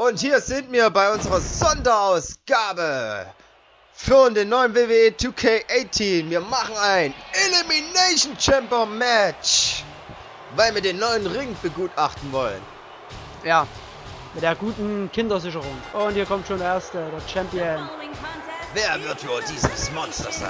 Und hier sind wir bei unserer Sonderausgabe für den neuen WWE 2K18. Wir machen ein Elimination Chamber Match, weil wir den neuen Ring begutachten wollen. Ja, mit der guten Kindersicherung. Und hier kommt schon der erste, der Champion. Wer wird wohl dieses Monster sein?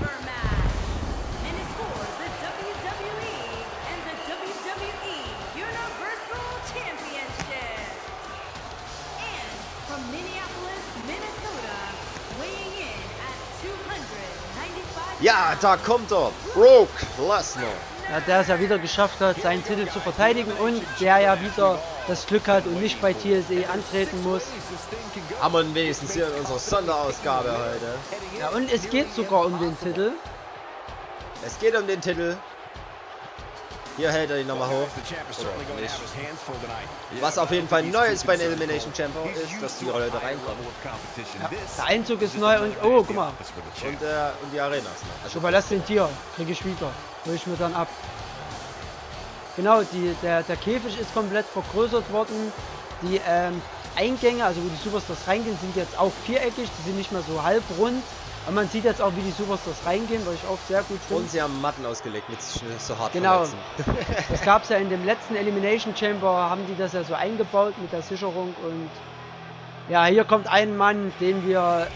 Ja, da kommt er, Brock Lesnar. Ja, der es ja wieder geschafft hat, seinen Titel zu verteidigen und der ja wieder das Glück hat und nicht bei TLC antreten muss. Aber wenigstens hier in unserer Sonderausgabe heute. Ja, und es geht sogar um den Titel. Es geht um den Titel. Hier hält er ihn nochmal hoch. Oder nicht. Was auf jeden Fall neu ist bei den Elimination Chamber ist, dass die Leute reinkommen. Ja, der Einzug ist neu und oh, guck mal. Und die Arena ist neu. Also überlass den Tier, krieg ich wieder. Hol ich mir dann ab. Genau, der Käfig ist komplett vergrößert worden. Die Eingänge, also wo die Superstars reingehen, sind jetzt auch viereckig. Die sind nicht mehr so halbrund. Und man sieht jetzt auch, wie die Superstars reingehen, was ich auch sehr gut finde. Und sie haben Matten ausgelegt mit so hart genau. Verletzen. Das gab es ja in dem letzten Elimination Chamber, haben die das ja so eingebaut mit der Sicherung. Und ja, hier kommt ein Mann, den wir...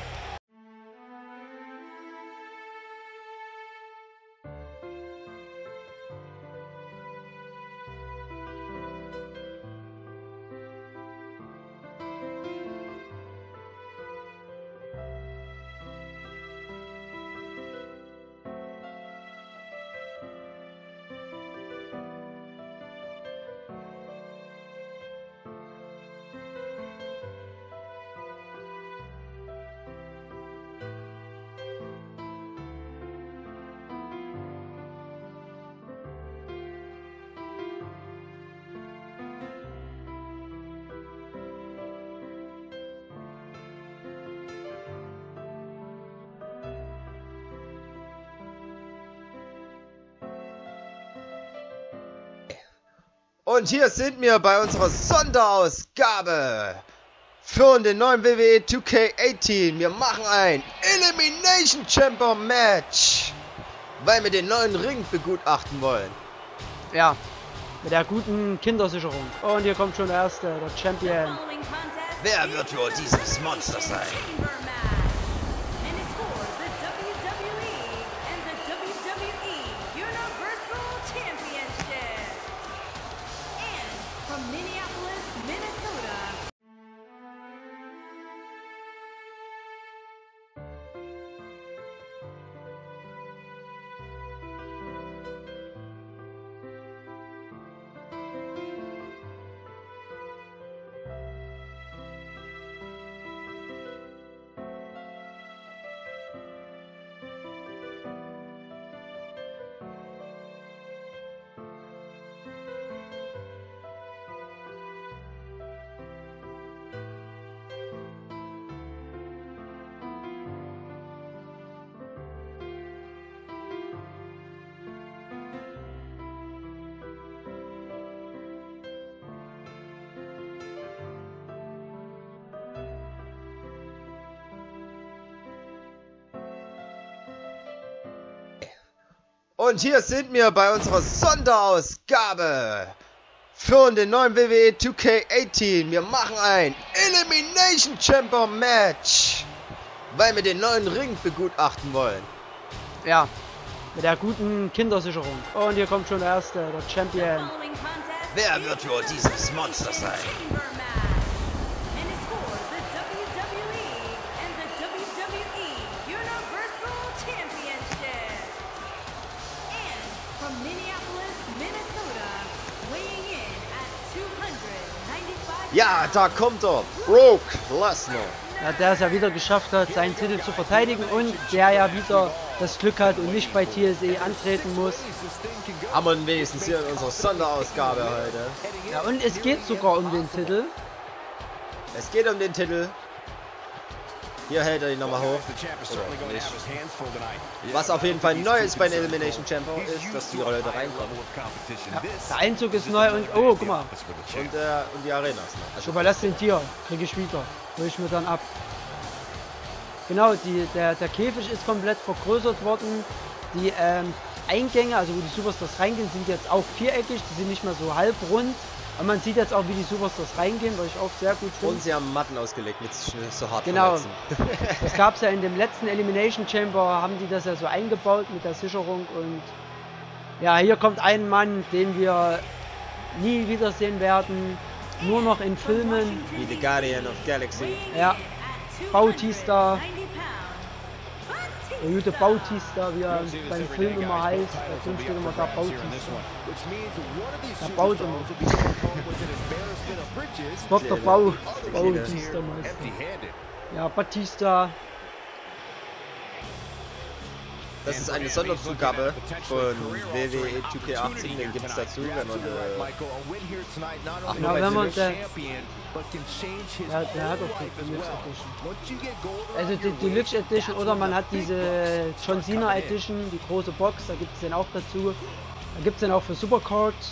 Und hier sind wir bei unserer Sonderausgabe für den neuen WWE 2K18. Wir machen ein Elimination Chamber Match, weil wir den neuen Ring begutachten wollen. Ja, mit der guten Kindersicherung. Und hier kommt schon der erste, der Champion. Wer wird wohl dieses Monster sein? Und hier sind wir bei unserer Sonderausgabe für den neuen WWE 2K18. Wir machen ein Elimination Chamber Match, weil wir den neuen Ring begutachten wollen. Ja, mit der guten Kindersicherung. Und hier kommt schon der erste, der Champion. Wer wird wohl dieses Monster sein? Ja, da kommt er, Brock Lesnar. Ja, der es ja wieder geschafft hat, seinen Titel zu verteidigen und der ja wieder das Glück hat und nicht bei TLC antreten muss. Aber wenigstens hier in unserer Sonderausgabe heute. Ja, und es geht sogar um den Titel. Es geht um den Titel. Hier hält er ihn nochmal hoch. Oder nicht. Was auf jeden Fall neu ist bei den Elimination Chamber ist, dass die Leute reinkommen. Ja, der Einzug ist neu und... Oh, guck mal. Und die Arena ist neu. Also überlass den Tier. Kriege ich wieder. Hol ich mir dann ab. Genau, der Käfig ist komplett vergrößert worden. Die Eingänge, also wo die Superstars reingehen, sind jetzt auch viereckig. Die sind nicht mehr so halbrund. Aber man sieht jetzt auch, wie die Superstars reingehen, was ich auch sehr gut finde. Und sie haben Matten ausgelegt mit so hart Genau. verletzen. Das gab es ja in dem letzten Elimination Chamber, haben die das ja so eingebaut mit der Sicherung. Und ja, hier kommt ein Mann, den wir nie wiedersehen werden. Nur noch in Filmen. Wie The Guardian of Galaxy. Ja, Bautista. Der gute Bautista, wie er beim Film immer heißt. Bei Film steht immer da Bautista. Der baut immer. Dr. Bautista Meister. Ja, Batista. Das ist eine Sonderzugabe von WWE 2K18, den gibt es dazu, wenn man genau, wenn man der hat auch die Deluxe Edition. Also die Deluxe Edition oder man hat diese John Cena Edition, die große Box, da gibt es den auch dazu. Da gibt es den auch für Supercards.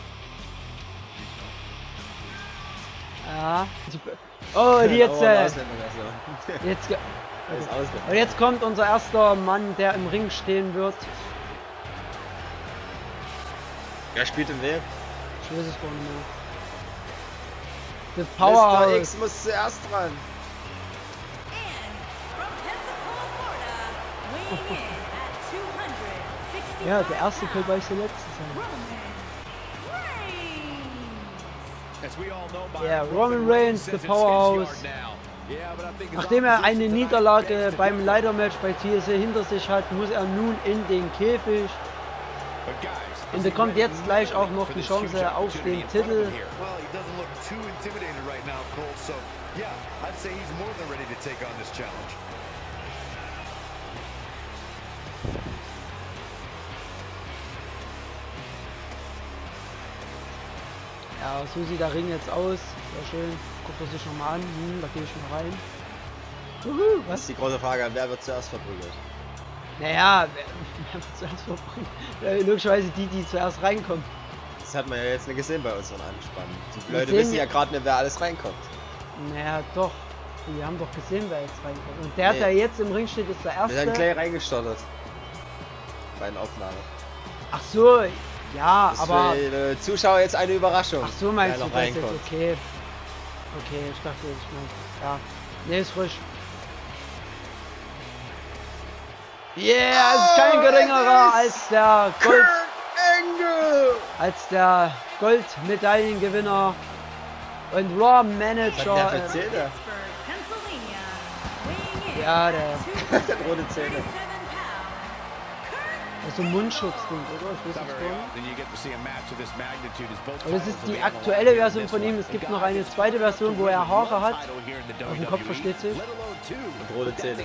Ja. Oh, die jetzt. Jetzt. Und jetzt kommt unser erster Mann, der im Ring stehen wird. Wer spielt im Weg? Ich weiß es gar nicht mehr. The Mr. Powerhouse. X muss zuerst dran. Ja, der erste könnte euch der letzte sein. Ja, Roman Reigns, The Powerhouse. Nachdem er eine Niederlage beim Leitermatch bei TSA hinter sich hat, muss er nun in den Käfig. Und er kommt jetzt gleich auch noch die Chance auf den Titel. Ja, so sieht der Ring jetzt aus. Sehr schön. Guckt er sich nochmal an. Da gehe ich mal rein. Was ist die große Frage? Wer wird zuerst verprügelt? Naja, wer wird zuerst verprügelt? Logischerweise die zuerst reinkommen. Das hat man ja jetzt nicht gesehen bei unseren Anspannen. Die Leute wissen ja gerade nicht, wer alles reinkommt. Naja, doch. Die haben doch gesehen, wer jetzt reinkommt. Und der, der jetzt im Ring steht, ist der Erste. Wir sind gleich reingestartet. Bei den Aufnahmen. Ach so, ja, das aber... für die Zuschauer jetzt eine Überraschung. Ach so, meinst du noch das jetzt? reinkommt. Okay. Okay, ich dachte, ich meine... Ja. Nee, ist frisch. Yeah, ist kein geringerer als der Gold... Als der Goldmedaillengewinner und Raw Manager. Der Zähne. Ja, der rote Zähne. Das ist so ein Mundschutzding, oder? Ich weiß nicht. Aber das ist die aktuelle Version von ihm. Es gibt noch eine zweite Version, wo er Haare hat. Auf dem Kopf versteht sich. Und rote Zähne.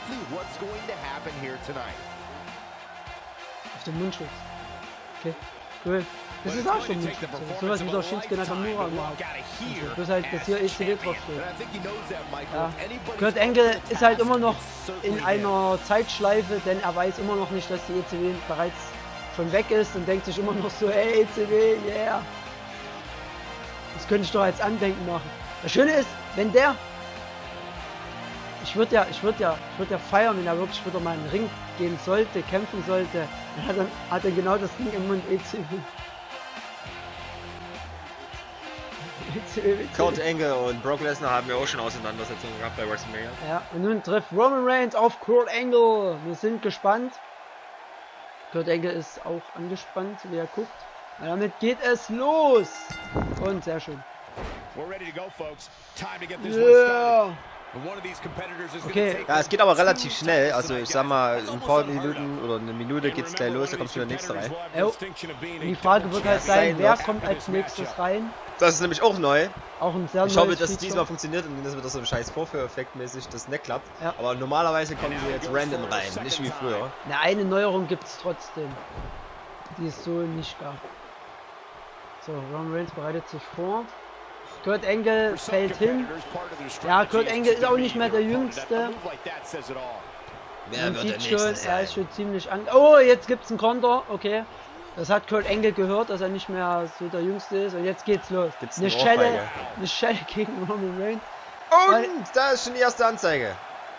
Auf dem Mundschutz. Okay, cool. Das ist auch schon Mundschutz. Sowas wie der Shinsuke Nakamura immer hat. Also, bloß halt, dass hier ECW draufsteht. Ja. Kurt Angle ist halt immer noch in einer Zeitschleife, denn er weiß immer noch nicht, dass die ECW bereits schon weg ist und denkt sich immer noch so, hey ECW, yeah. Das könnte ich doch als Andenken machen. Das Schöne ist, wenn der... Ich würde ja feiern, wenn er wirklich wieder mal in den Ring gehen sollte, kämpfen sollte. Dann hat er genau das Ding im Mund, ECW. Kurt Angle und Brock Lesnar haben ja auch schon Auseinandersetzungen gehabt bei WrestleMania. Ja, und nun trifft Roman Reigns auf Kurt Angle. Wir sind gespannt. Kurt Angle ist auch angespannt, wie er guckt. Und damit geht es los. Und sehr schön. Yeah. Okay. Ja, es geht aber relativ schnell. Also ich sag mal, in ein paar Minuten oder eine Minute geht's gleich los, da kommt schon der nächste rein. Und die Frage wird halt sein, wer kommt als nächstes rein? Das ist nämlich auch neu. Auch ein sehr Ich hoffe, neues dass es Feature. diesmal funktioniert und dass wieder so ein scheiß Vorführeffekt mäßig das nicht klappt. Ja. Aber normalerweise kommen sie jetzt random rein, nicht wie früher. Eine Neuerung gibt es trotzdem, die es so nicht gab. So, Roman Reigns bereitet sich vor. Kurt Angle fällt hin. Ja, Kurt Angle ist auch nicht mehr der Jüngste. Man sieht schon, er ist schon ziemlich an... Oh, jetzt gibt es einen Konter. Okay. Das hat Kurt Angle gehört, dass er nicht mehr so der Jüngste ist. Und jetzt geht's los. Eine Schelle gegen Roman Reigns. Und da ist schon die erste Anzeige.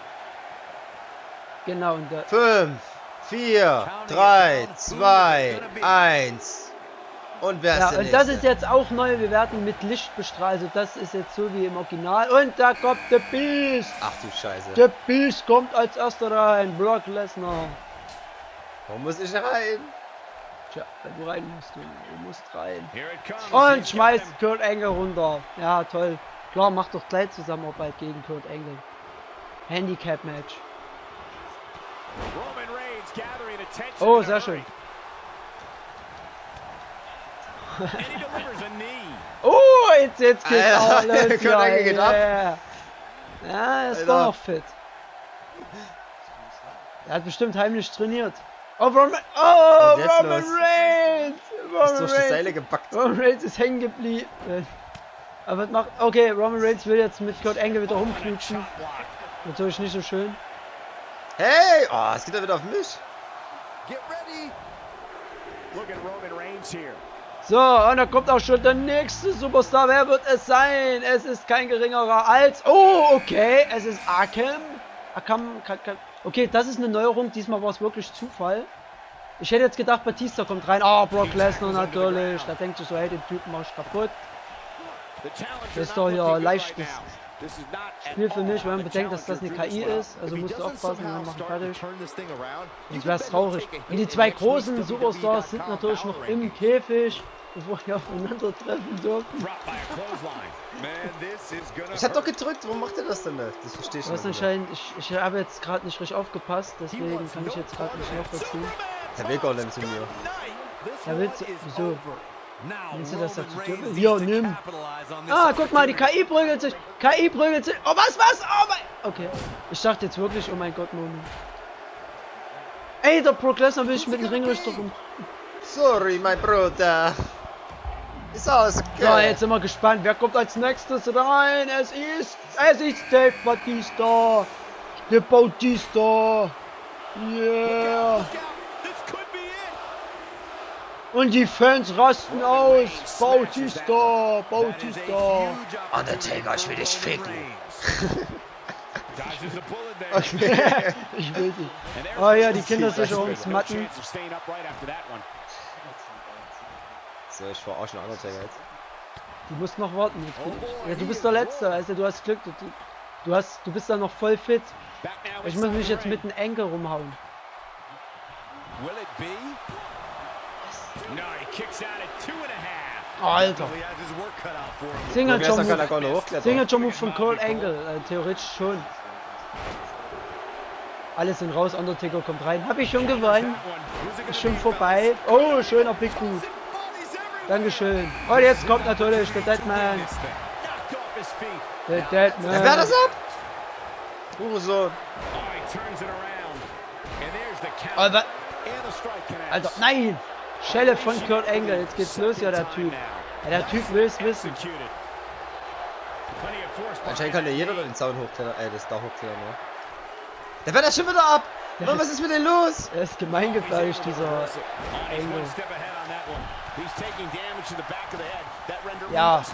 Genau. 5, 4, 3, 2, 1. Und wer ist der und Nächste? das ist jetzt auch neu. Wir werden mit Licht bestrahlt. Also das ist jetzt so wie im Original. Und da kommt der Beast. Ach du Scheiße. Der Beast kommt als erster rein. Brock Lesnar. Warum muss ich rein? Tja, wenn du rein musst, du musst rein. Und schmeißt Kurt Angle runter. Ja, toll. Klar, macht doch gleich Zusammenarbeit gegen Kurt Angle. Handicap-Match. Oh, sehr schön. Oh, jetzt geht's alles. Kurt Angle geht ab. Ja, er ist doch noch fit. Er hat bestimmt heimlich trainiert. Oh, Roman Reigns! Ist durch die Seile gepackt. Roman Reigns ist hängen geblieben. Aber was macht... Okay, Roman Reigns will jetzt mit Kurt Angle wieder rumknutschen. Natürlich nicht so schön. Hey! Oh, es geht ja wieder auf mich. So, und da kommt auch schon der nächste Superstar. Wer wird es sein? Es ist kein geringerer als... Oh, okay. Es ist Akam. Okay, das ist eine Neuerung. Diesmal war es wirklich Zufall. Ich hätte jetzt gedacht, Batista kommt rein. Ah, Brock Lesnar natürlich. Da denkt sich so, hey, den Typen mach ich kaputt. Das ist doch hier leichtes Spiel für mich, wenn man bedenkt, dass das eine KI ist. Also musst du aufpassen, wir machen fertig. Sonst wäre es traurig. Und die zwei großen Superstars sind natürlich noch im Käfig, bevor die aufeinander treffen dürfen. Ich hab doch gedrückt, warum macht er das denn nicht? Das verstehe ich nicht. Anscheinend, ich habe jetzt gerade nicht richtig aufgepasst, deswegen kann ich jetzt gerade nicht nachvollziehen. Der will gar nicht zu mir. Er will zu... Wieso? Willst du das dazu dürfen? Ja, nimm. Ah, guck mal, die KI prügelt sich. KI prügelt sich. Oh, was? Oh mein... Okay. Ich dachte jetzt wirklich, oh mein Gott, Moment. Ey, der Brock Lesnar will ich mit dem Ringrichter rum. Sorry, mein Bruder. Ist aus. So, jetzt sind wir gespannt. Wer kommt als nächstes rein? Es ist Dave Batista. Der Bautista. Yeah. Und die Fans rasten aus. Bautista. Undertaker, ich will dich ficken. Okay. Ich will dich. Oh ja, die Kindersicherungsmatten. So, ich verarsche einen Undertaker jetzt. Du musst noch warten. Ja, du bist der Letzte. Also du hast Glück. Du bist da noch voll fit. Ich muss mich jetzt mit dem Enkel rumhauen. Alter. Signature Move von Kurt Angle. Theoretisch schon. Alle sind raus. Undertaker kommt rein. Hab ich schon gewonnen. Ist schon vorbei. Oh, schöner Big Boot. Dankeschön. Und jetzt kommt natürlich der Deadman. Der Deadman. Wer war das ab? Hurensohn. Alter, nein! Schelle von Kurt Angle. Jetzt geht's los, ja, der Typ. Ja, der Typ will es wissen. Anscheinend kann ja jeder den Zaun hochklettern. Das Dach hochklettern, ne? Der wird das schon wieder ab! Mann, was ist mit dem los? Er ist gemeingefleischt, dieser Angle. Ja.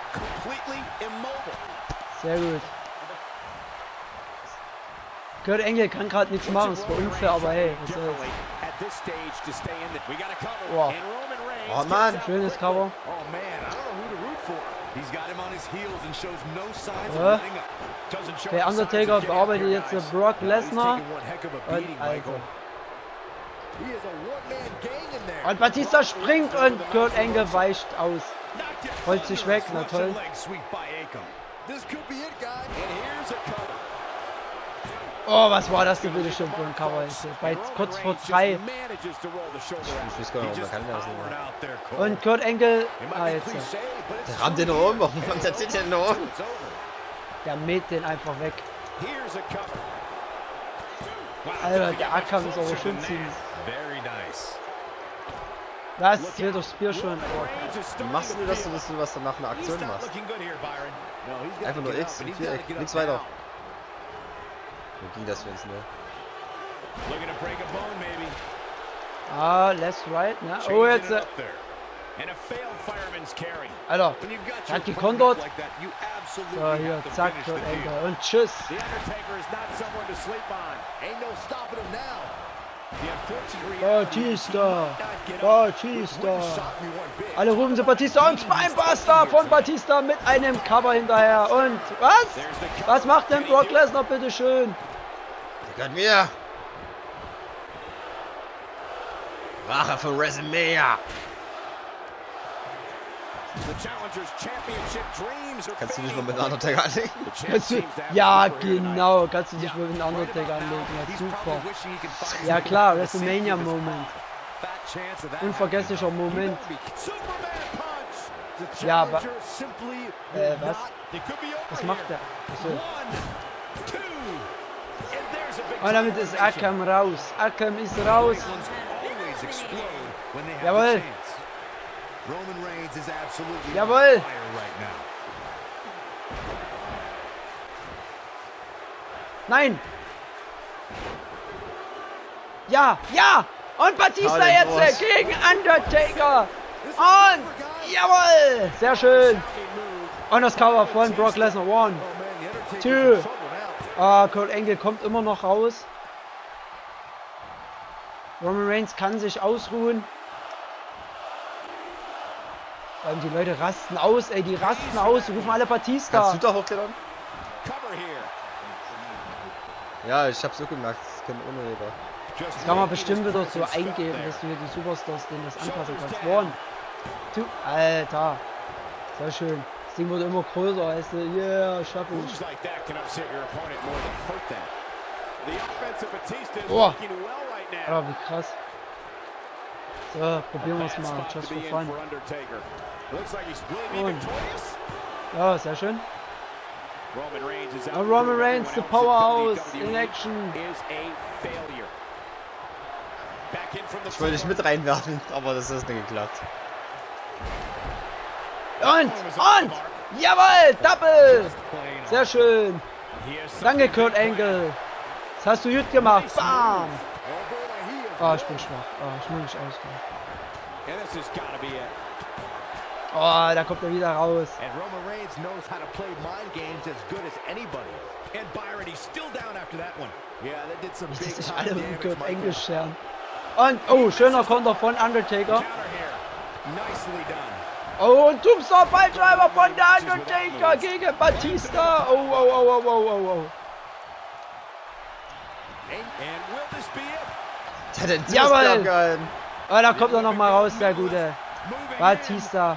Sehr gut. Kurt Angle kann gerade nichts machen, es war unfair, aber hey, was soll's. Wow. Oh Mann. Schönes Cover. Ja. Der Undertaker bearbeitet jetzt Brock Lesnar. Und Alter. Und Batista springt und Kurt Angle weicht aus. Rollt sich weg, na toll. Oh, was war das denn bitte schon für ein Cover? Bei kurz vor 3. Ich weiß gar nicht, man kann das nicht mehr. Und Kurt Angle. Ah, jetzt. Der rammt den rum. Warum rammt der den rum? Der mäht den einfach weg. Alter, der Akam ist aber schön ziemlich. Was? Wird das Spear schon? Oh. Wie machst du das, dass du was danach eine Aktion machst? Einfach nur X und Viereck. Nichts weiter. Wie ging das jetzt, ne? Ah, left, right, ne? Oh, jetzt. Alter, er hat gekontert. So, hier, zack, Kurt Angle. Und tschüss. Batista. Batista. Alle rufen zu Batista und Spinebuster von Batista mit einem Cover hinterher. Und was? Was macht denn Brock Lesnar, bitteschön? Der gehört mir. Rache für WrestleMania. Kannst du nicht mal mit einem Undertaker anlegen? Ja, genau. Kannst du dich mal mit einem Undertaker anlegen. Ja, super. Ja klar, WrestleMania-Moment. Unvergesslicher Moment. Ja, aber... was? Was macht der? Achso. Und damit ist Akam raus. Akam ist raus. Jawohl. Jawohl. Nein. Ja, ja. Und Batista jetzt gegen Undertaker. Und jawohl. Sehr schön. Und das Cover von Brock Lesnar. 1, 2. Ah, Kurt Angle kommt immer noch raus. Roman Reigns kann sich ausruhen. Die Leute rasten aus, ey, die rasten aus, rufen alle Batista. Kannst du da hochklettern? Ja, ich hab's so gemerkt, das können ohne Räder. Das kann man bestimmt wieder so eingeben, dass du hier die Superstars denen das anpassen kannst. 1, 2, Alter. Sehr schön. Das Ding wird immer größer, weißt du, yeah, schaff ich. Oh. Alter, wie krass. So, probieren wir es mal, just for fun. Und. Ja, sehr schön. Roman Reigns, the powerhouse in action. Ich wollte dich mit reinwerfen, aber das ist nicht geklappt. Und, jawohl, Double. Sehr schön. Danke, Kurt Angle. Das hast du gut gemacht. Bam. Oh, ich bin schwach. Oh, ich muss mich ausgehen. Oh, da kommt er wieder raus. Nicht, dass sich alle um Kurt Angle scheren. Und, oh, schöner Konter von Undertaker. Oh, und Tombstone Piledriver von der Undertaker gegen Batista. Oh, oh, oh, oh, oh, oh, oh. Jawohl! Oh, da kommt er noch mal raus, der gute Batista.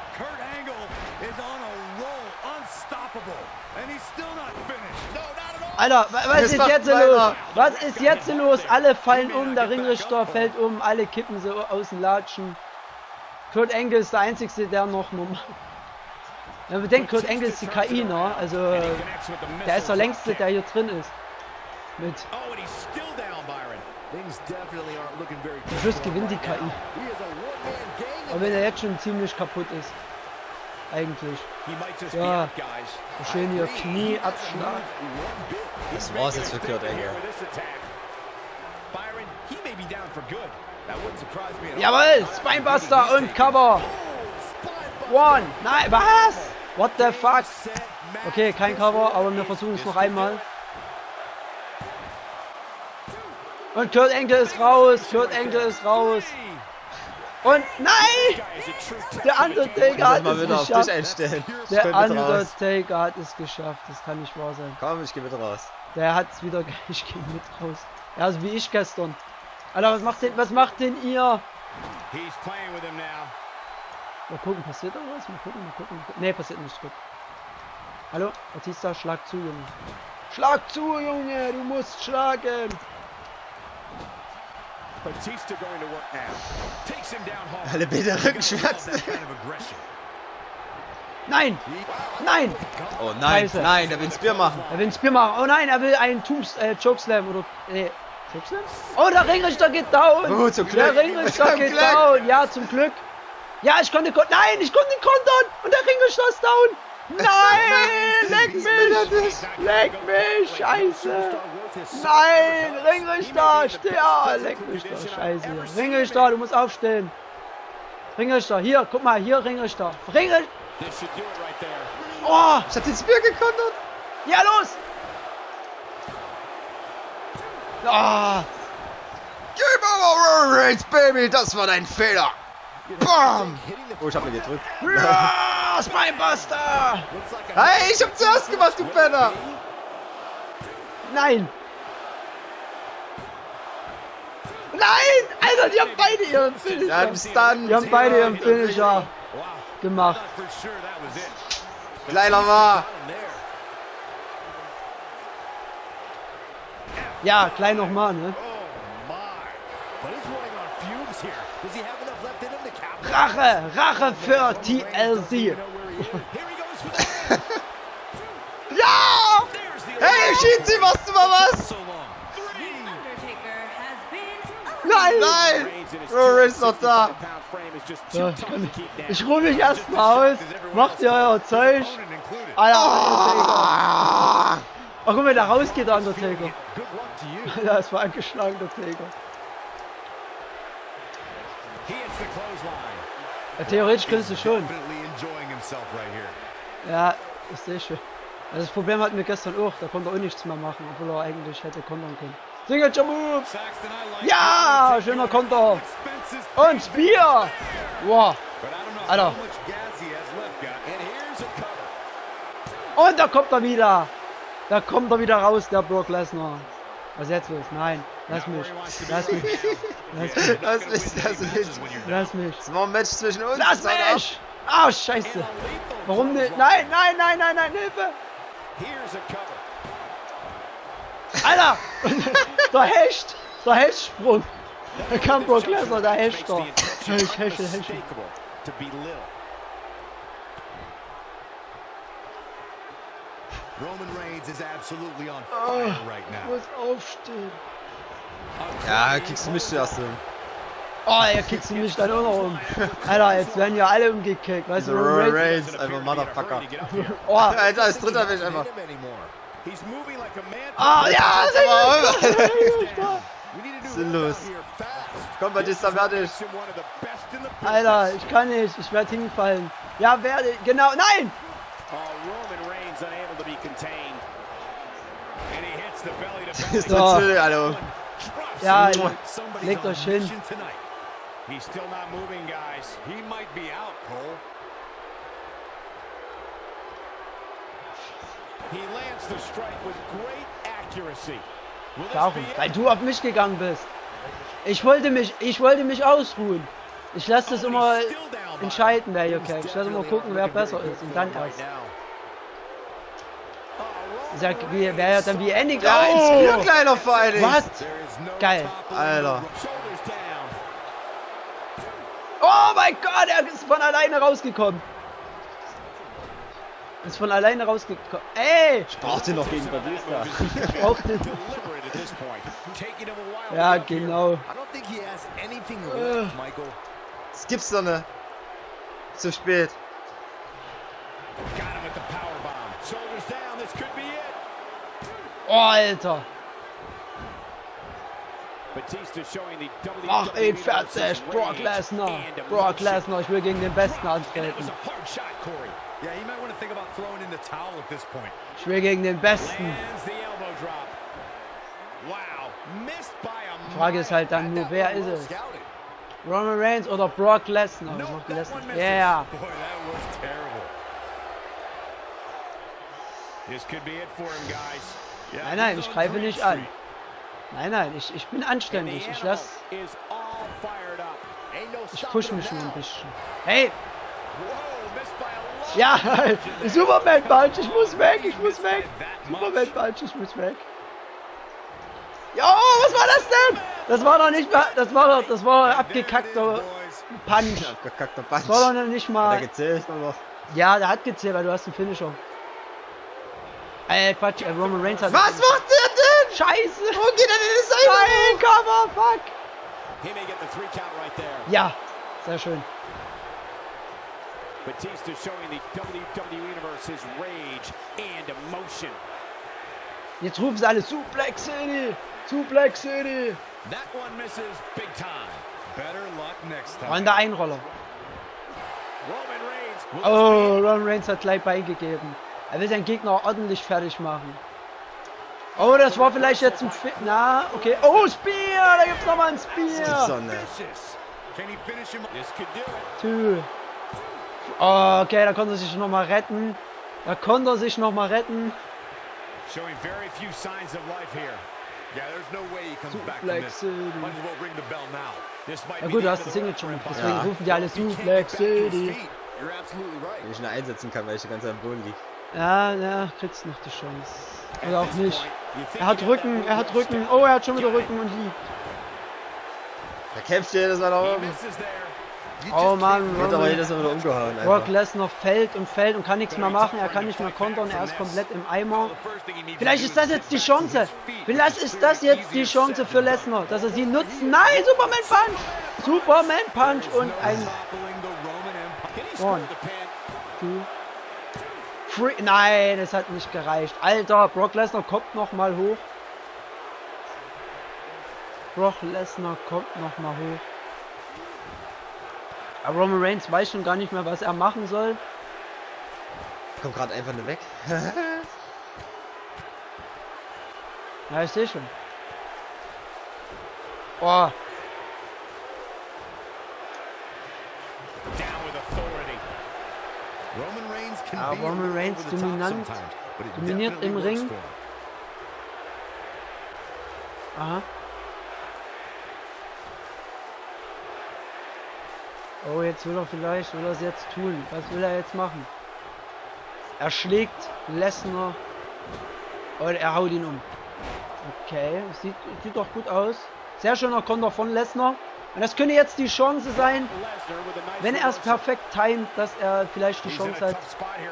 Alter, was ist jetzt los? Was ist jetzt los? Alle fallen um, der Ringrichter fällt um, alle kippen so aus dem Latschen. Kurt Angle ist der Einzige, der noch normal... Ja, bedenkt, Kurt Angle ist die KI, ne? Also, der ist der längste, der hier drin ist. Mit... Zum Schluss gewinnt die KI. Aber wenn er jetzt schon ziemlich kaputt ist. Eigentlich. Ja. Schön hier Knieabschlag. Das war's jetzt für Kurt Angle. Jawohl! Spinebuster und Cover! 1! Nein, was? What the fuck? Okay, kein Cover, aber wir versuchen es noch einmal. Und Kurt Angle ist raus! Kurt Angle ist raus! Und nein! Der Undertaker hat es geschafft! Der Undertaker hat es geschafft, das kann nicht wahr sein. Komm, ich geh mit raus. Der hat es wieder, ich geh mit raus. Ja, also wie ich gestern. Alter, was macht denn ihr? Mal gucken, passiert da was? Mal gucken. Nee, passiert nicht. Gut. Hallo, Batista, schlag zu, Junge. Schlag zu, Junge, du musst schlagen. Alle Bilder Rückenschmerzen. Nein! Nein! Oh nein, Scheiße. nein, er will ein Spear machen. Er will ein Spear machen. Oh nein, er will einen Chokeslam oder... Nee. Oh, der Ringrichter geht down. Oh, zum Der Glück. Ringrichter Zum geht Glück. down. Ja, zum Glück. Ja, ich konnte kontern. Ich konnte kontern. Und der Ringrichter ist down. Nein, leck mich. Leck mich. Scheiße. Nein, Ringrichter. Steh auf. Leck mich doch. Scheiße. Ringrichter, du musst aufstehen. Ringrichter, hier, guck mal, hier Ringrichter. Ringrichter. Oh, Ich hab den Spear gekontert. ja, los. Ah. Game over, Roman Reigns, Baby. Das war dein Fehler. Bam. Oh, ich hab mir gedrückt. Ja, Spinebuster. Hey, ich hab zuerst gemacht, du Penner. Nein. Nein, Alter, die haben beide ihren Finisher. Ja, bis dann. Die haben beide ihren Finisher gemacht. Kleiner war. Ja, klein nochmal, ne? Rache, Rache für TLC. Ja! Hey, Shinzi, machst du mal was? Nein! Nein! Roman Reigns ist noch da. Ja, ich ruhe mich erstmal aus. Macht ihr euer Zeug. Alter, Undertaker. Ah. Ach, guck mal, da rausgeht der Undertaker. Das war angeschlagen, der Taker. Ja, theoretisch könntest du schon. Ja, ich sehe schon. Also das Problem hatten wir gestern auch. Da konnte er auch nichts mehr machen, obwohl er eigentlich hätte kontern können. Signature Move! Ja! Schöner Konter! Und Spear! Wow! Alter! Und da kommt er wieder! Da kommt er wieder raus, der Brock Lesnar. Was jetzt los? Nein! Lass mich! Lass mich! Lass mich! Lass mich. Lass mich! Das war ein Match zwischen uns. Lass mich! Ah, scheiße! Warum nicht? Nein, nein, nein, nein, nein, Hilfe! Alter! Der Hecht! Der Hechtsprung! Da kam Brock Lesnar, der Hechter! Hechel. Roman Reigns is absolutely on fire right Ich now. muss aufstehen! Ja, kriegst du mich zuerst hin. Oh, er kickt mich dann auch noch um. Alter, jetzt werden ja alle umgekickt. Weißt du, Roman Roman Reigns, einfach Motherfucker. Oh, Alter, als dritter bin ich einfach. ah, ja, Sinnlos. Komm, Batista, fertig. Alter, ich kann nicht. Ich werde hinfallen. Ja, werde. Genau. Nein! Ist So. natürlich, Alter. Ja, legt euch hin. He's still not moving, guys. He might be out, Cole. He lands the strike with great accuracy. Will this Warum? be it? Weil du auf mich gegangen bist. Ich wollte mich ausruhen. Ich lasse das immer entscheiden, wer hier kämpft. Ich lasse immer gucken, wer besser ist. Und dann erst. Ich sag, wer ja dann wie Andy. Ja, ein Spear, kleiner Verein. Was? There is no Geil. top Alter. shoulders down. Oh mein Gott, er ist von alleine rausgekommen. Ist von alleine rausgekommen. Ey! Ich brauchte noch gegen Batista. Ich brauch den. Deliberate at this point. Taking him a while Ja, to get here. genau. I don't think he has anything left, Michael. Das gibt's doch nicht. Zu spät. Got him at the powerbomb. Shoulders down. This could be it. Oh, Alter. Batista showing the Mach WWE ihn fertig, Brock Lesnar. Brock Lesnar, ich will gegen den Besten And it was antreten. a hard shot, Corey. Yeah, you might want to think about throwing in the towel at this point. Ich will gegen den Besten. Lands the elbow drop. Wow, missed by a Die Frage ist halt dann nur, wer ist es? Roman Reigns oder Brock Lesnar? Ich mach Lesnar. Ja. Boy, that was terrible. This could be it for him, guys. Yeah, Nein, nein, he's ich on greife Green nicht an. Street. Nein, ich bin anständig. The Ich animal lass. is all fired up. Ain't no Ich stopping push him mich nur ein now. bisschen. Hey! Whoa, missed by a lot. Ja! Superman Punch, ich muss weg, ich muss weg! Superman Punch, ich muss weg! Jo, was war das denn? Das war doch nicht mal. Das war doch abgekackter Punch. Gekackter Punch. Das war doch noch nicht Der mal. gezählt noch. Ja, der hat gezählt, weil du hast einen Finisher. Quatsch, Roman Reigns hat. Was macht der denn? Scheiße! Wo geht er denn in das Seil? Nein, Cover, fuck! He may get the 3 count right there. Ja, sehr schön. Batista showing the WWE Universe his rage and emotion. Jetzt rufen sie alle Suplex City! Suplex City! That one misses big time. Better luck next time. Und der Einroller. Roman Reigns. Will Oh, Roman Reigns hat gleich beigegeben. Er will seinen Gegner ordentlich fertig machen. Oh, das war vielleicht jetzt ein Na, okay. Oh, Spear! Da gibt's nochmal ein Spear! Sonne. vicious. Can he finish him? This could do it. Two. Oh, okay, da konnte er sich nochmal retten. Da konnte er sich nochmal retten. Showing very few signs of life here. Yeah, there's no way he comes back from Suplex this. City. Might as well ring the bell now. This might Ja be gut, the du end hast of das the road Signature for mit, Empire. deswegen Ja. rufen die alle He can't Suplex get back to his City. feet. You're absolutely right. Wenn ich ihn einsetzen kann, weil ich die ganze Zeit am Boden liege. Ja, ja, kriegst noch die Chance. At Oder auch this nicht. point, you think Er hat you got Rücken, that er hat rope Rücken. step. Oh, er hat schon wieder Rücken und liegt. Da kämpft jedes Mal da He oben. misses there. You Oh just Mann, can't Wird aber Roman, jedes Mal wieder umgehauen. Brock Einfach. Lesnar fällt und kann nichts mehr machen. Er kann nicht mehr kontern, er ist komplett im Eimer. Vielleicht ist das jetzt die Chance. Vielleicht ist das jetzt die Chance für Lesnar, dass er sie nutzt. Nein, Superman Punch! Superman Punch und ein One, two, three. Nein, es hat nicht gereicht. Alter, Brock Lesnar kommt noch mal hoch. Brock Lesnar kommt noch mal hoch. Aber Roman Reigns weiß schon gar nicht mehr, was er machen soll. Kommt gerade einfach nur weg. Ja, ich sehe schon. Oh, Ja, Roman Reigns dominant, dominiert im Ring. Aha. Oh, jetzt will er es jetzt tun. Was will er jetzt machen? Er schlägt Lesnar und er haut ihn um. Okay, sieht doch gut aus. Sehr schöner Konter von Lesnar. Und das könnte jetzt die Chance sein, wenn er es perfekt timet, dass er vielleicht die Chance hat.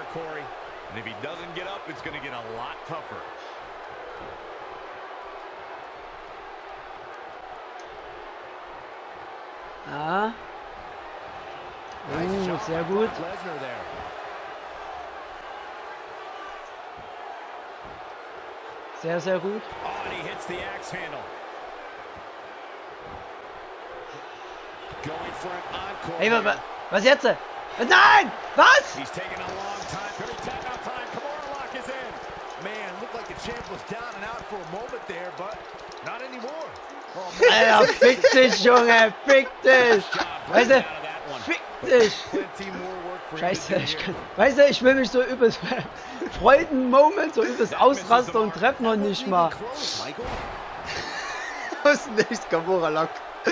Ja. Sehr gut. Sehr, sehr gut. Ey, was jetzt? Nein! Was? Alter, fick dich, Junge, fick dich! Weißt du, fick dich! Scheiße, weißt du, ich will mich so übelst freuen, Moment, so übelst ausrasten und treff noch nicht mal. Was nicht, Kimura Lock.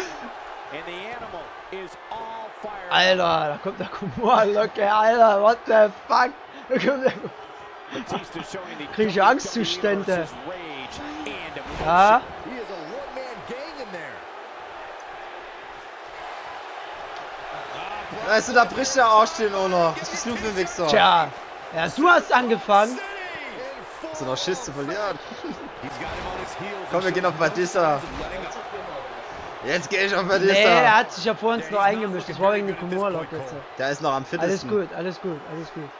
Alter, da kommt der Kimura Lock, Alter, what the fuck? Krieg ich Angstzustände. Ja. Weißt du, da bricht der Arsch den auch noch. Was bist du für ein Wichser? Tja, ja, du hast angefangen. Hast du noch Schiss zu verlieren? Komm, wir gehen auf Batista. Jetzt gehe ich auf Batista. Nee, er hat sich ja vor uns noch eingemischt. Das war wegen dem Kimura Lock jetzt. Der ist noch am fittesten. Alles gut, alles gut, alles gut.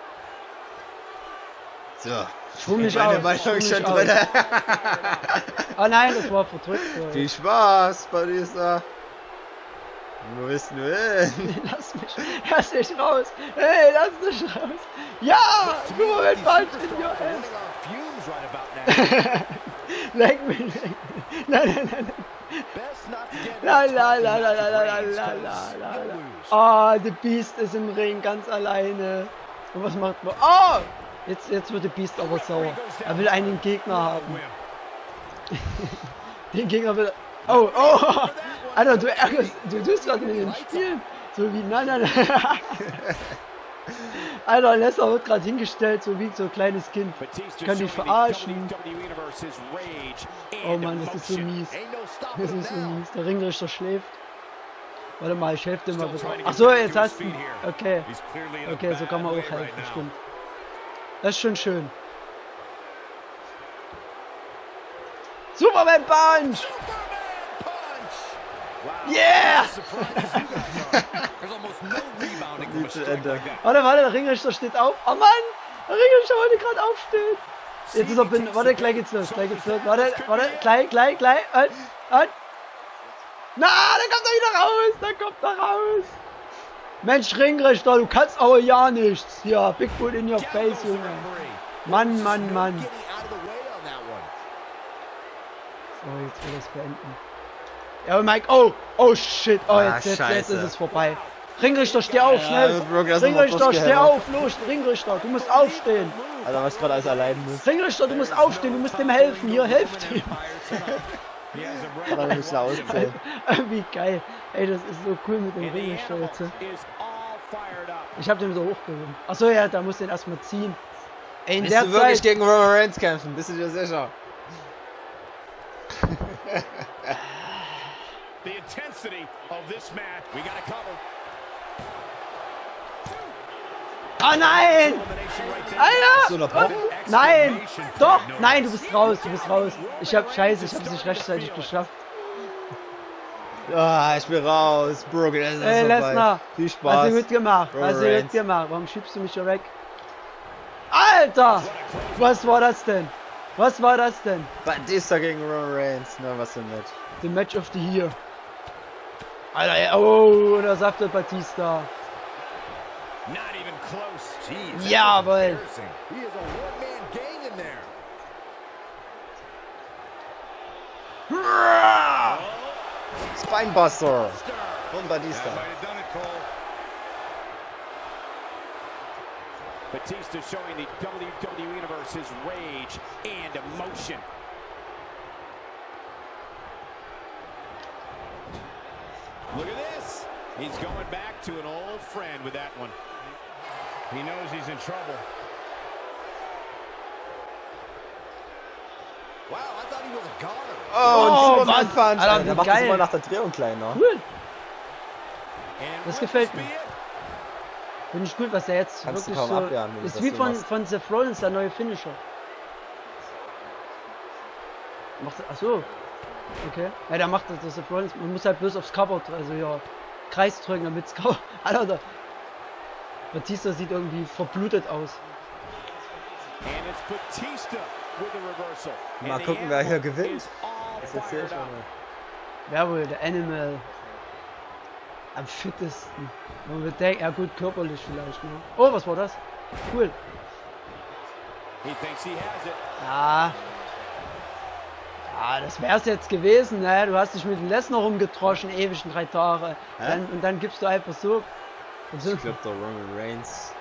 So. Schwumm mich Meine aus. Meinung Schwumm schon mich aus. drin. Oh nein, das war verdrückt. Viel Spaß, Batista. Wo bist du hin? Lass mich raus. Hey, lass mich raus. Ja, guck mal, wenn falsch in your ass. Leck mich, leck mich. Nein. Ah, The Beast ist im Ring, ganz alleine. Und was macht man? Oh! Jetzt wird The Beast aber sauer. Er will einen Gegner haben. Den Gegner will... Oh! Alter, du ärgerst... Du tust gerade mit dem Spiel. So wie... Nein. Alter, Lesnar wird gerade hingestellt, so wie so ein kleines Kind. Ich kann dich verarschen. Oh Mann, das ist so mies. Das ist so mies. Der Ringrichter schläft. Warte mal, ich helfe dir mal bitte. Achso, jetzt hast du ihn. Okay. Okay, so kann man auch helfen, stimmt. Das ist schon schön. Superman Punch! Superman punch. Wow. Yeah! Surprised you guys are. There's almost no rebounding from a strike like that. Warte, der Ringrichter steht auf. Oh Mann! Der Ringrichter wollte gerade aufstehen. Jetzt ist er bin. Warte, gleich geht's los. Warte, gleich. Na, da kommt er raus. Mensch, Ringrichter, du kannst aber ja nichts. Hier, Bigfoot in your face, Junge. Mann. So, jetzt will er es beenden. Ja, Mike, oh shit, jetzt ist es vorbei. Ringrichter, steh auf, schnell. Ringrichter, steh auf, los, Ringrichter, du musst aufstehen. Alter, was gerade alles allein muss. Ringrichter, du musst aufstehen, du musst dem helfen. Hier, helft ihm. Kann er nicht auszählen. Wie geil. Ey, das ist so cool mit dem Ringrichter jetzt. Ich hab den so hochgehoben. Achso, ja, da muss den erstmal ziehen. Ey, in Willst der du wirklich Zeit... gegen Roman Reigns kämpfen? Bist du dir sicher? The intensity of this match. We got a couple. Oh nein! So eine Alter! Nein! Doch! Nein, du bist raus. Ich hab es nicht rechtzeitig geschafft. Ah, ich bin raus. Broken, das ist Ey, vorbei. Lesnar! Viel Spaß. Hast du gut gemacht? Warum schiebst du mich hier weg? Alter! Was war das denn? Batista gegen Roman Reigns. Na, was denn mit? The Match of the Year. Alter, ey, oh, da saftet Batista. Not even close. Jeez, Jawohl. he is a one-man gang in there. Spinebuster von Batista. That might have done it, Cole. Batista showing the WWE Universe his rage and emotion. Look at this. He's going back to an old friend with that one. He knows he's in trouble. Wow, I thought he was a goner. Oh, Mann. Superman Punch. Alter, Der wie macht das geil. immer nach der Drehung kleiner. Cool. And Das will gefällt this mir. be it? Finde ich gut, was er jetzt Kannst du wirklich kaum so... abwehren, wenn du Ist das wie so von, machst. von Seth Rollins, der neue Finisher. Achso. Okay. Ja, der macht das Seth Rollins. Man muss halt bloß aufs Cover, also ja, Kreis drücken, damit es Cover... Alter, Batista sieht irgendwie verblutet aus. And it's Batista with a reversal. Mal And the gucken, wer hier Animal gewinnt. is all Das erzähl ich fired mal. up. Jawohl, der Animal. Am fittesten. Man wird denken, ja gut, körperlich vielleicht, ne? Oh, was war das? Cool. He thinks he has it. Ja. Ja, das wär's jetzt gewesen, ne? Du hast dich mit dem Lesnar rumgetroschen, ewig in 3 Tage. Und dann gibst du einfach so. Und so Ich glaube, der Roman Reigns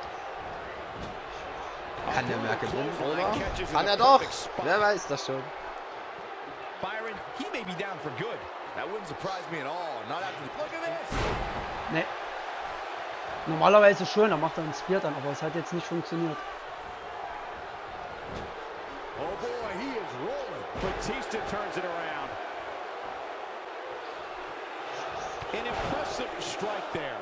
kann der mehr gewinnen, oder? Kann er doch! Wer weiß das schon. Byron, he may be down for good. That wouldn't surprise me at all. Not after the... Look at this. ne. Normalerweise schon, da macht er einen Spear dann, aber es hat jetzt nicht funktioniert. Oh boy, he is rolling. Batista turns it around. An impressive strike there.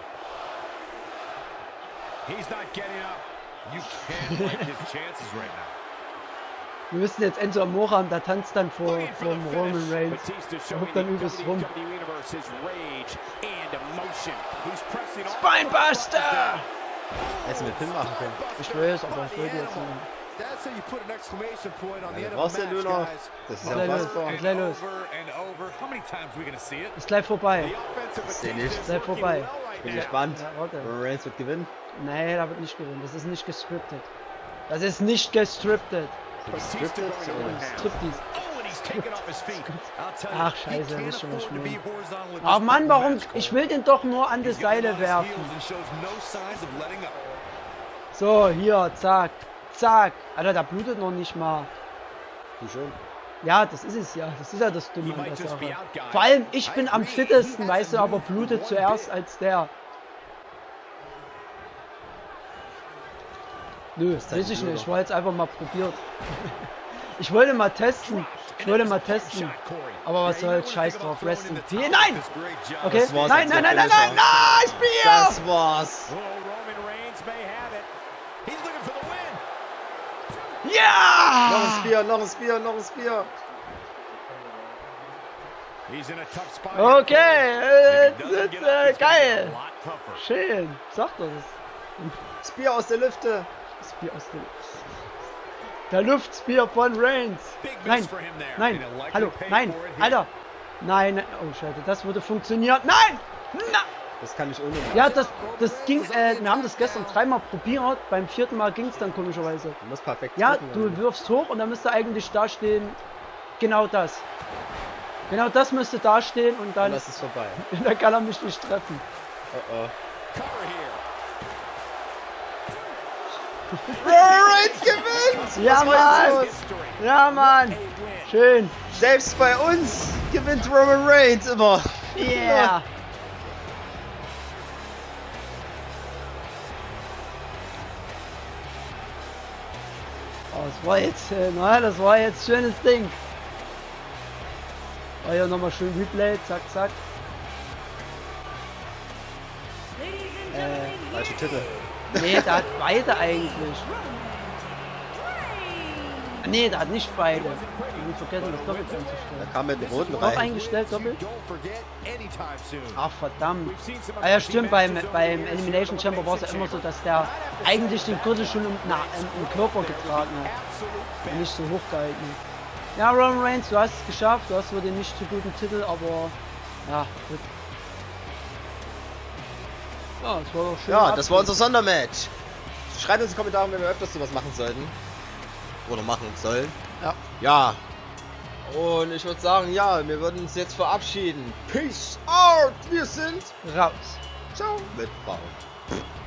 He's not getting up. You can't like his chances right now. Wir müssen jetzt Enzo Amore haben, der tanzt dann vor Looking for the Roman finish. Reigns. Batista Der showing hüpft dann the übelst rum. WWE Universe his rage and emotion. He's pressing all Spinebuster! Hättest du mit Pin machen können. Ich weiß, aber ich wollte jetzt nicht. That's how you put an exclamation point on the Ja, end du of brauchst the ja nur match, noch. guys. Das ist Gleich ja los, unfassbar. gleich los. And over. How many times are we gonna see it? Ist gleich vorbei. The offensive seh nicht. Batista is Sei working vorbei. well right Bin now. gespannt. Ja, warte. Roman Reigns wird gewinnen. Nee, da wird nicht gewinnen. Das ist nicht gescriptet. Das ist nicht gescriptet. Batista going to work now. Striptease. Oh, and he's taken off his feet. I'll tell you, Ach, he scheiße, can't wisst schon, was ich afford to be meine. horizontal with Ach this Mann, warum? match, Cole. Ich will den doch nur an die He's getting Seile on his werfen. heels and shows no signs of letting up. So, hier, zack. Zack. Alter, da blutet noch nicht mal. Du schon. Ja, das ist es ja. Das ist ja das He Dumme an might der just be Sache. out, guys. Vor allem, ich bin I am agree, fittesten, he weißt du, hasn't aber moved blutet one zuerst bit. als der. Nö, weiß ich nicht. Ich wollte es einfach mal probiert. Ich wollte mal testen. Aber was soll's, scheiß drauf. Rest in Peace. Nein! Okay. Das war's Nein, jetzt nein, nein, mit nein, Finisher. nein, nein, Spear! Das war's. Oh, Roman Reigns may have it. He's looking for the win. Noch ein Ja! Spear, noch ein Spear, noch ein Spear. He's in a tough spot. Okay, das ist geil. Schön, sag doch das. Spear aus der Lüfte. Spear aus der Luftspear von Reigns. Nein, nein, hallo, nein, Alter. Nein, oh Scheiße, das würde funktionieren. Nein! Na! Das kann ich ohne machen. Ja, das ging, wir haben das gestern 3-mal probiert. Beim 4. Mal ging es dann komischerweise. Du musst perfekt Ja, drücken, du wirfst hoch und dann müsste eigentlich da stehen, genau das. Genau das müsste da stehen und dann, das ist vorbei. dann kann er mich nicht treffen. Oh. Cover here. Reigns gewinnt! Ja, Was war Mann! jetzt los? Ja, Mann! Schön! Selbst bei uns gewinnt Roman Reigns immer. Yeah! Oh, das war jetzt, das war jetzt schönes Ding. Oh, hier nochmal schön Replay, zack, zack. Falsche Titel. Nee, der hat beide eigentlich. Nee, der hat nicht beide. Ich habe vergessen, das doppelt Da einzustellen. kam mit dem roten Auch rein. eingestellt, doppelt? Don't forget anytime soon. Ach verdammt. Ah ja stimmt, beim Elimination Chamber war es ja immer so, dass der eigentlich den Gürtel schon im Körper getragen hat. Und nicht so hochgehalten. Ja, Roman Reigns, du hast es geschafft, du hast wohl den nicht so guten Titel, aber ja, gut. Ja, das war doch schön. Ja, das war unser Sondermatch. Schreibt uns in die Kommentare, wenn wir öfters sowas machen sollten. Oder machen sollen. Ja. Ja. Und ich würde sagen, ja, wir würden uns jetzt verabschieden. Peace out! Wir sind Raus. ciao mit V.